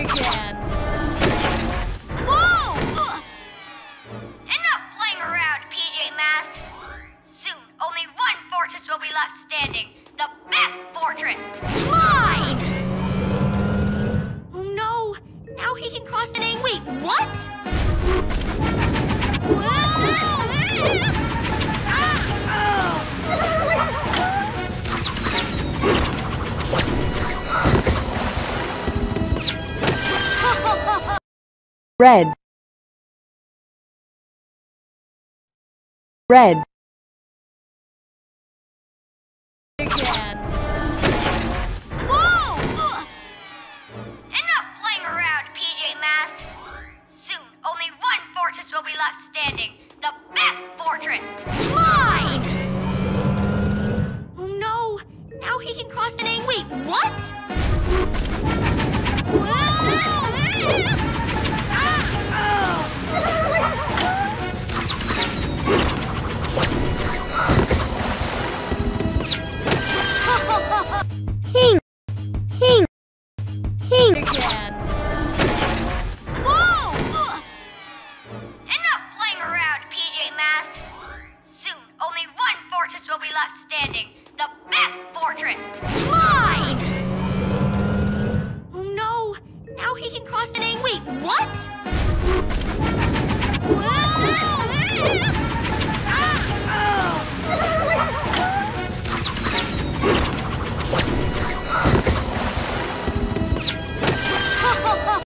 Again. Whoa! Enough playing around, PJ Masks. Soon, only one fortress will be left standing. The best fortress! Mine! Oh no! Now he can cross the name. Wait, what? Red. Red. Again. Whoa! Enough playing around, PJ Masks. Soon, only one fortress will be left standing. The best fortress! Mine! Oh no! Now he can cross the name. Wait, what? Hing. Hing. Hing. Again. Whoa! Enough playing around, PJ Masks. Soon, only one fortress will be left standing. The best fortress! Mine! Oh no! Now he can cross the name. Wait, what?